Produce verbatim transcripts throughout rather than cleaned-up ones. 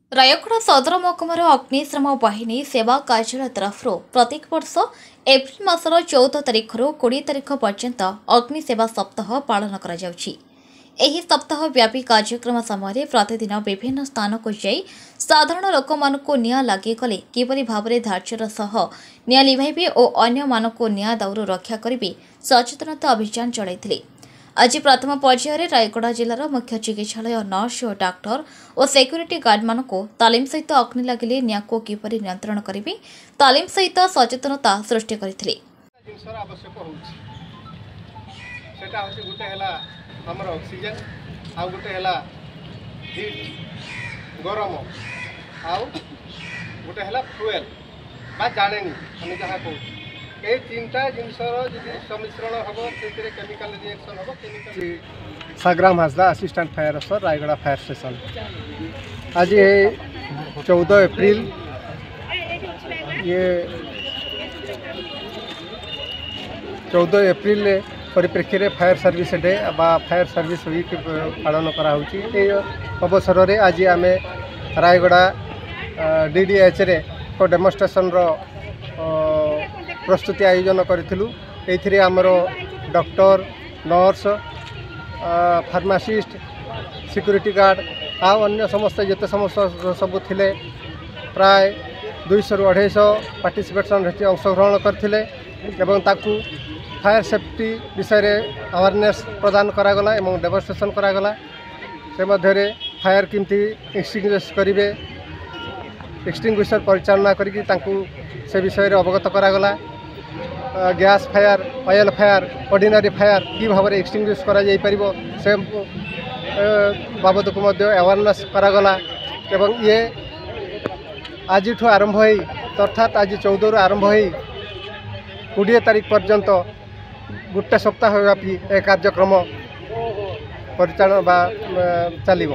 रायगढ़ सदर महकुमार अग्निशम बाहिनी सेवा कार्यालय तरफ प्रत्येक वर्ष एप्रिल मासर चौदह तारिख रु कोड़े तारिख पर्यंत अग्नि सेवा सप्ताह पालन करा जाउछि। एही सप्ताह व्यापी कार्यक्रम समय प्रतिदिन विभिन्न स्थान को जाई साधारण लोक मानक निया लगे गले किपरि भाबरे धार्यर सह निया लिभाइबे और अन्य मानक निया दाउरु रक्षा करिबे सचेतनता अभियान चलाइथिले। आज प्रथम पर्यायर रायगढ़ जिलार मुख्य चिकित्सालय नर्स और डाक्टर और सिक्यूरीटी गार्ड मानक तालीम सहित अग्नि लगिले निया को किपरि नियंत्रण करिबे तालीम सहित सचेतनता सृष्टि करथिले। हमर ऑक्सीजन आउ गोटे हला हीट गरम आउ गोटे हला फ्यूएल बा जाणेनी हम जहाँ कहूँ ये तीनटा जिनसर जदि सम्मिश्रण हम से केमिकल रिएक्शन हम केमिकल साग्राम हासदा असिस्टेंट फायर अफसर रायगढ़ फायर स्टेशन। आज ये चौदह अप्रैल ये चौदह अप्रैल परिप्रेक्षी में फायर सर्विस डे बा फायर सर्विस वीक पालन कराऊँगी। अवसर में आज आम रायगढ़ डीडीएच रे को डेमोन्स्ट्रेशन रो प्रस्तुति आयोजन करूँ। ये आमर doctor nurse pharmacist security guard आउ अन्य समस्त जिते समस्त सब थिले प्राय दुईश रु अढ़ाई पार्टिसिपेशन अंशग्रहण करते फायर सेफ्टी विषय में अवेयरनेस प्रदान करागला एवं डेमोन्स्ट्रेशन करागला। से मध्य फायर किमती एक्सटिंग्विश करेंगे एक्सटिंग्विशर परिचालना करके से विषय में अवगत करागला। Gas fire oil fire ordinary fire कि भाव में एक्सटिंग्विश करा जाई परिबो से बाबद को मध्य अवेयरनेस करागला। एवं ये आज आरंभ हो अर्थात आज चौदह रु आरंभ हो कोड़े तारीख पर्यंत गोटे सप्ताह व्यापी ए कार्यक्रम परिचालन चलो।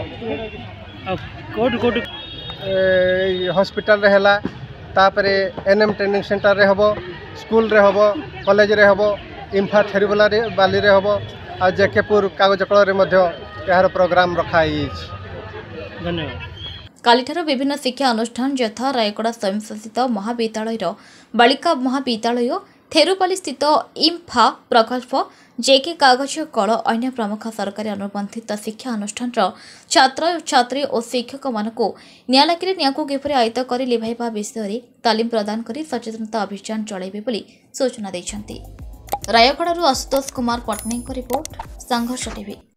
हॉस्पिटल रे हला तापरे एनएम ट्रेनिंग सेंटर रे हबो स्कूल रे हबो कॉलेज रे हबो इंफा थेरिबला रे बाली रे हबो आ जेकेपुर कागज कल रे मध्य यार प्रोग्राम रखाई। धन्यवाद। कालीठार विभिन्न शिक्षा अनुष्ठान यथा रायगढ़ स्वयंशासित महाविद्यालय बालिका महाविद्यालय थेरुपाली स्थित इम्फा प्रकल्प जेके कागज कल अन्य प्रमुख सरकारी अनुबंधित शिक्षा अनुष्ठान छात्र छात्री और शिक्षक मानक निया लगे निया को किपरि आयत्त कर लिभाइबा विषय तालीम प्रदान कर सचेतनता अभियान चलाइबे बोली सूचना दैछन्ति। Raigarh Ashutosh Kumar Pattnaik report Sangharsh TV.